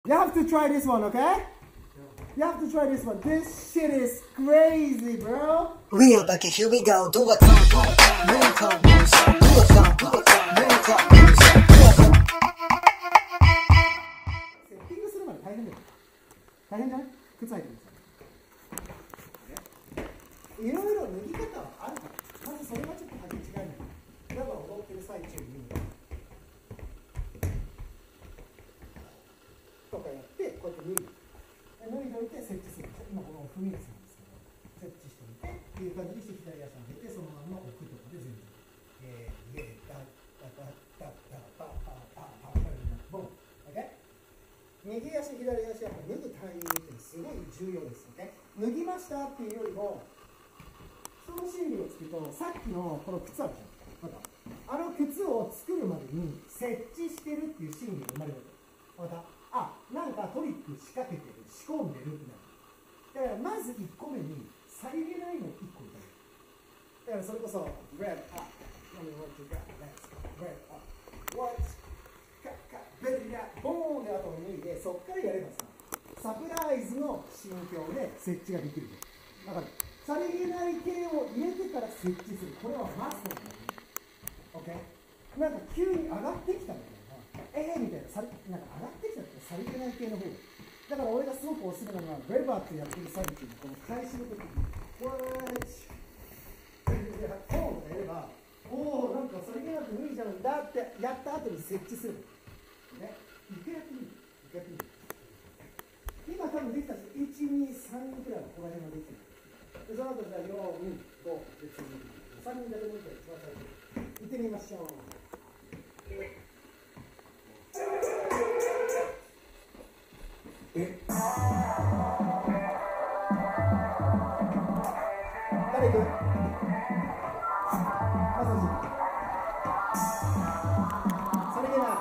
You have to try this one, okay? You have to try this one. This shit is crazy, bro. Real Bucky, here we go. Do a combo, many combos. Do a combo, many combos. セッティングするまで大変だよ。大変じゃない？靴履いてください。いろいろ脱ぎ方はあるから。まずそれがちょっと履き違いない。だから踊ってる最中にとかやってこうやって脱いで。脱いでおいて設置する。今この踏みですなんですけど、設置しておいてっていう感じにして左足を上げてそのまま置くとかで全部。タタタタタパパパパパボン。OK？ 右足左足は脱ぐタイミングってすごい重要です。OK？ 脱ぎましたっていうよりもその心理をつくとさっきのこの靴あるじゃん。またあの靴を作るまでに設置してるっていう心理が生まれる。またなんかトリック仕掛けてる仕込んでるってなる。だからまず1個目にさりげないのを1個入れる。だからそれこそ Red up Let me what you got Let's go Red up What カッカッベリラボーンで後に脱いでそっからやればさサプライズの心境で設置ができる。だからさりげない系を入れてから設置する。これはマストなんだよね。 OK？ なんか急に上がってきたみたいなみたいな、なんか上がってきたってさりげない系の方だから俺がすごくおすすめなのはレバーってやってる最中にこの返しの時にポーンとやればなんかさりげなく脱いじゃうんだってやった後に設置するね。一回やってみる。一回やってみる。今多分できたし123くらいはここら辺ができてる。でその後じゃあ4、5で続く3人だけもう一回一番最初行ってみましょう。誰行く？まさしさりげない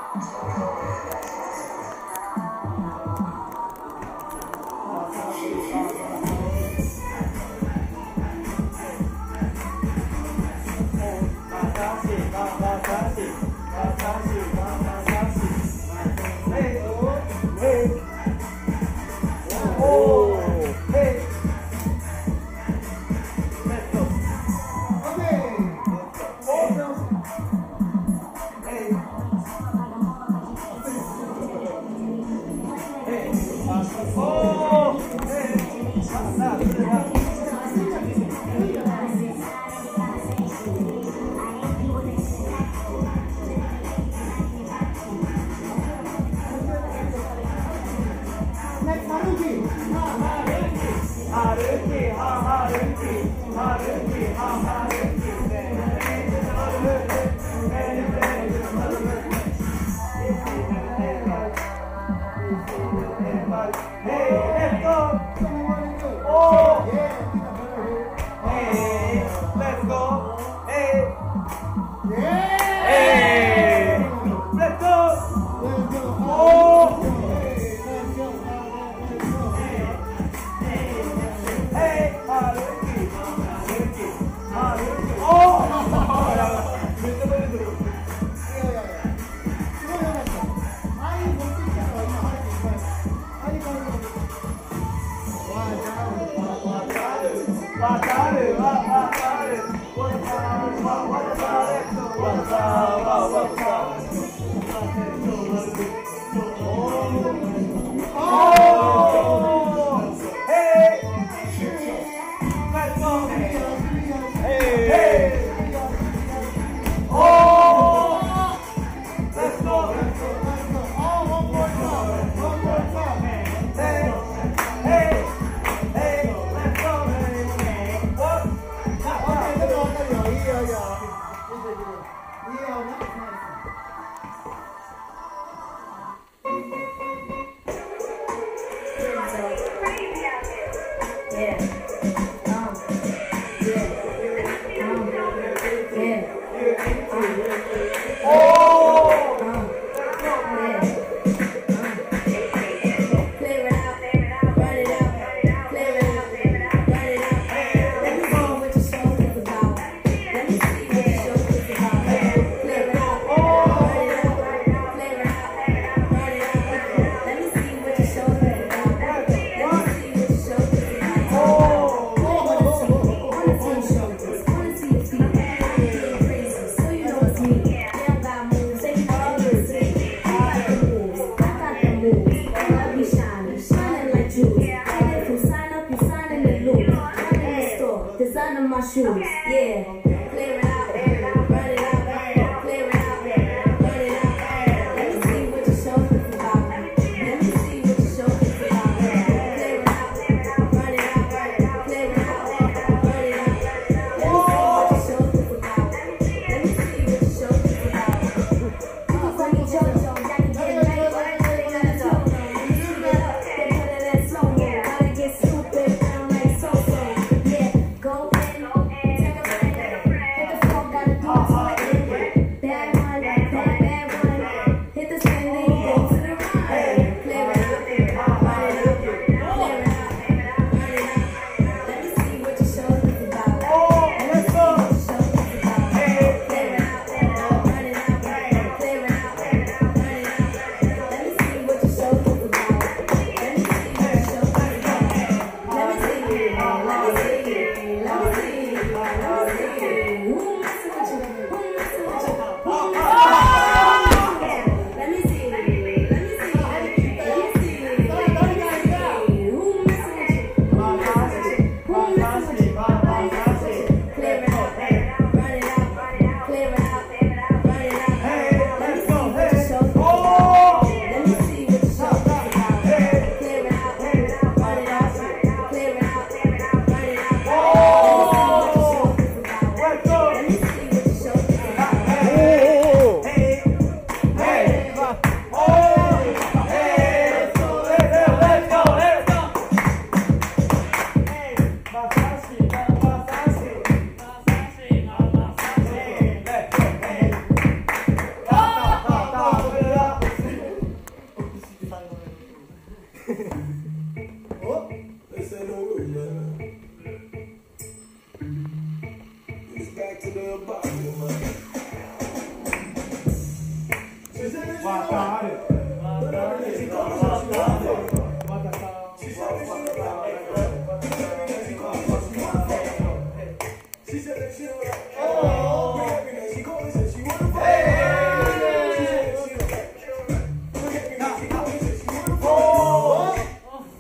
juice, yeah. Clear it out, run it out, clear it out, run it out. Let me see what your shoulders about. Let me see what your shoulders about. Clear it out, run it out, clear it out, run it out. Let me see what your shoulders about. Let me see what your shoulders about. You can bring it JoJo, I can get it right, but I really gotta go. Let me speed it up, then put it in slow mo. Gotta get stupid, I'm like so. Yeah, go in, take a break, hit the floor, gotta do it till I end it. Bad one, bad one, hit the spin, then you go to the right. Clear it out, run it out, clear it out, run it out. Let me see what your shoulders about. Let me see what your shoulders about. Clear it out, run it out, clear it out, run it out. Let me see what your shoulders about. Let me see what your shoulders about. Let me see, who messing with you? Who messing with you? Who messing with you? Let me see, who messing with you? Who messing with you? Clear it out, run it out, clear it out, run it out. Let me see what your shoulders about. Let me see what your shoulders about. Clear it out, run it out, clear it out, run it out. Let me see what your shoulders about. Back to the bottom. あ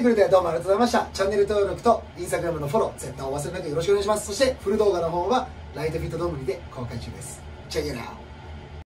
くれてどうもありがとうございました。チャンネル登録とインスタグラムのフォロー絶対お忘れなくよろしくお願いします。そしてフル動画の方はライトフィットドームにて公開中です。チェックイットアウト。